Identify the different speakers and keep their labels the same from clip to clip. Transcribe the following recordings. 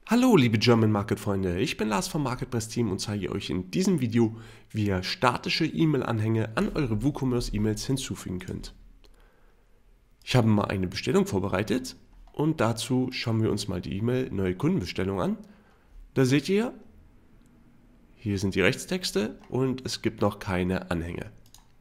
Speaker 1: Hallo liebe German Market Freunde, ich bin Lars vom MarketPress Team und zeige euch in diesem Video, wie ihr statische E-Mail-Anhänge an eure WooCommerce E-Mails hinzufügen könnt. Ich habe mal eine Bestellung vorbereitet und dazu schauen wir uns mal die E-Mail Neue Kundenbestellung an. Da seht ihr, hier sind die Rechtstexte und es gibt noch keine Anhänge.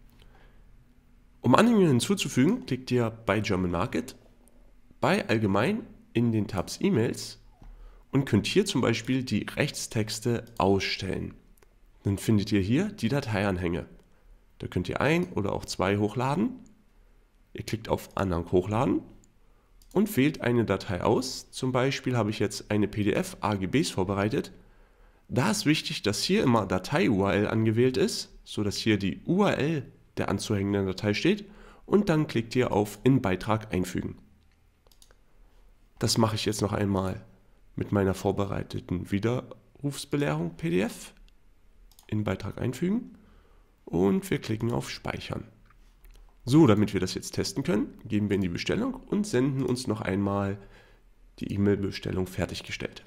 Speaker 1: Um Anhänge hinzuzufügen, klickt ihr bei German Market, bei Allgemein in den Tabs E-Mails und könnt hier zum Beispiel die Rechtstexte ausstellen. Dann findet ihr hier die Dateianhänge. Da könnt ihr ein oder auch zwei hochladen. Ihr klickt auf Anhang hochladen und wählt eine Datei aus. Zum Beispiel habe ich jetzt eine PDF AGBs vorbereitet. Da ist wichtig, dass hier immer Datei-URL angewählt ist, sodass hier die URL der anzuhängenden Datei steht und dann klickt ihr auf in Beitrag einfügen. Das mache ich jetzt noch einmal mit meiner vorbereiteten Widerrufsbelehrung PDF in Beitrag einfügen und wir klicken auf Speichern. So, damit wir das jetzt testen können, gehen wir in die Bestellung und senden uns noch einmal die E-Mail-Bestellung fertiggestellt.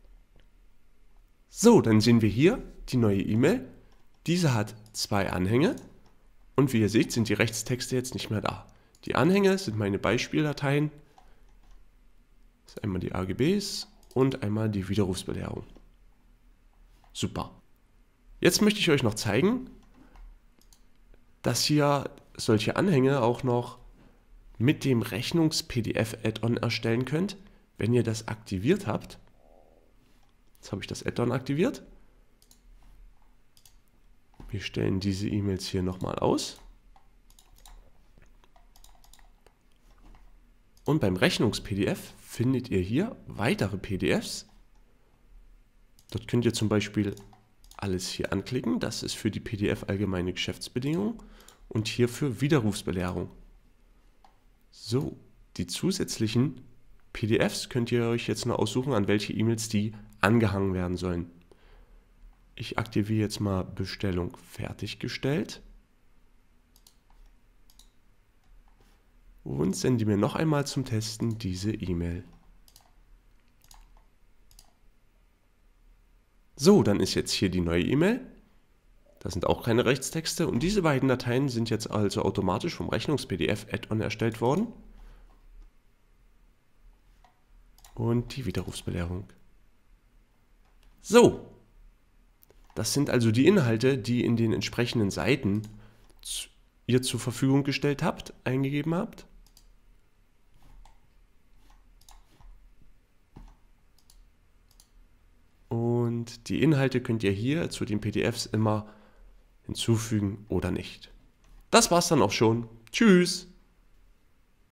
Speaker 1: So, dann sehen wir hier die neue E-Mail. Diese hat zwei Anhänge und wie ihr seht, sind die Rechtstexte jetzt nicht mehr da. Die Anhänge sind meine Beispieldateien. Das ist einmal die AGBs und einmal die Widerrufsbelehrung. Super. Jetzt möchte ich euch noch zeigen, dass ihr solche Anhänge auch noch mit dem Rechnungs-PDF-Add-on erstellen könnt, wenn ihr das aktiviert habt. Jetzt habe ich das Add-on aktiviert. Wir stellen diese E-Mails hier nochmal aus. Und beim Rechnungs-PDF findet ihr hier weitere PDFs. Dort könnt ihr zum Beispiel alles hier anklicken. Das ist für die PDF allgemeine Geschäftsbedingungen und hier für Widerrufsbelehrung. So, die zusätzlichen PDFs könnt ihr euch jetzt noch aussuchen, an welche E-Mails die angehangen werden sollen. Ich aktiviere jetzt mal Bestellung fertiggestellt. Und sende mir noch einmal zum Testen diese E-Mail. So, dann ist jetzt hier die neue E-Mail. Da sind auch keine Rechtstexte und diese beiden Dateien sind jetzt also automatisch vom Rechnungs-PDF-Add-on erstellt worden. Und die Widerrufsbelehrung. So, das sind also die Inhalte, die in den entsprechenden Seiten ihr zur Verfügung gestellt habt, eingegeben habt. Und die Inhalte könnt ihr hier zu den PDFs immer hinzufügen oder nicht. Das war's dann auch schon. Tschüss!